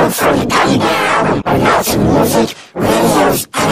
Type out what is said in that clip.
for you now, or lots of music, videos,